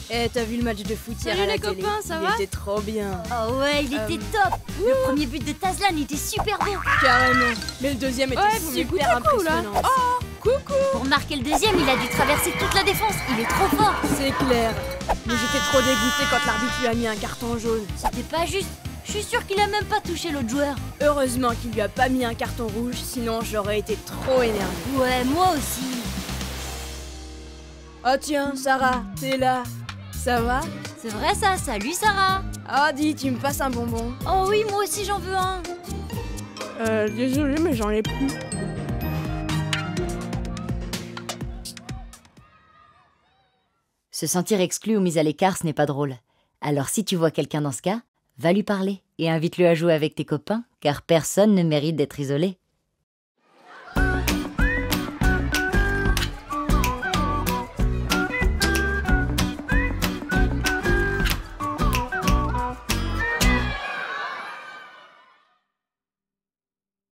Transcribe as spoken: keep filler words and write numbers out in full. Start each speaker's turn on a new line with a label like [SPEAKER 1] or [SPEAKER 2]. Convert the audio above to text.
[SPEAKER 1] Eh, t'as vu le match de foot hier
[SPEAKER 2] Salut
[SPEAKER 1] à la
[SPEAKER 2] les
[SPEAKER 1] télé?
[SPEAKER 2] copains, ça
[SPEAKER 1] il
[SPEAKER 2] va?
[SPEAKER 1] était trop bien.
[SPEAKER 3] Oh ouais, il était
[SPEAKER 1] Euh,
[SPEAKER 3] top. Le premier but de Tazlan était super beau.
[SPEAKER 1] Carrément. Mais le deuxième était
[SPEAKER 2] Ouais, vous m'écoutez,
[SPEAKER 1] super
[SPEAKER 2] quoi, ou là?
[SPEAKER 1] impressionnant.
[SPEAKER 2] Oh, coucou.
[SPEAKER 3] Pour marquer le deuxième, il a dû traverser toute la défense. Il est trop fort.
[SPEAKER 1] C'est clair. Mais j'étais trop dégoûté quand l'arbitre lui a mis un carton jaune.
[SPEAKER 3] C'était pas juste. Je suis sûre qu'il a même pas touché l'autre joueur.
[SPEAKER 1] Heureusement qu'il lui a pas mis un carton rouge, sinon j'aurais été trop énervé.
[SPEAKER 3] Ouais, moi aussi.
[SPEAKER 1] Oh tiens, Sarah, t'es là. Ça va?
[SPEAKER 3] C'est vrai ça, salut Sarah.
[SPEAKER 1] Ah dis, tu me passes un bonbon.
[SPEAKER 3] Oh oui, moi aussi j'en veux un.
[SPEAKER 2] Euh, désolé, mais j'en ai plus.
[SPEAKER 3] Se sentir exclu ou mis à l'écart, ce n'est pas drôle. Alors si tu vois quelqu'un dans ce cas, va lui parler et invite-le à jouer avec tes copains, car personne ne mérite d'être isolé.